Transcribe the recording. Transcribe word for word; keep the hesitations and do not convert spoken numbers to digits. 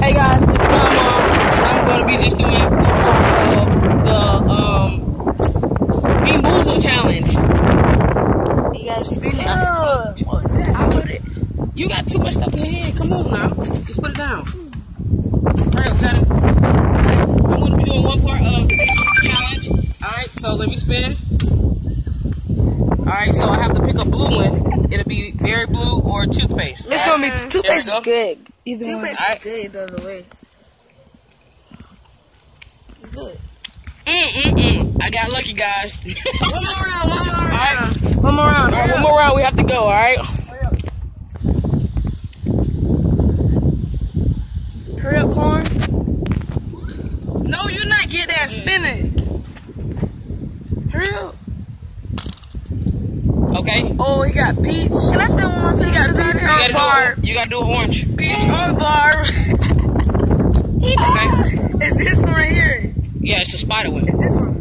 Hey guys, it's my mom, and I'm going to be just doing uh, the um, Bean Boozle challenge. You gotta spin it. Oh, I put it. You got too much stuff in your hand. Come on now. Just put it down. Alright, we got it. I'm going to be doing one part of the Bean Boozle challenge. Alright, so let me spin. Alright, so I have to pick a blue one. It'll be berry blue or toothpaste. It's All gonna right? be toothpaste There is we go. good. Either Toothpaste one. is good the other way. It's good. Mm-mm-mm. I got lucky, guys. One more round, one more round. Alright. One more round. Alright, one more round. We have to go, alright? Hurry up, corn. No, you're not get that. Spin it. Hurry up. Okay. Oh, he got peach. Can I spin one more time? He got peach You gotta on bar. do, you gotta do orange. Peach on bar. Okay. It's this one right here. Yeah, it's the spider one. It's this one.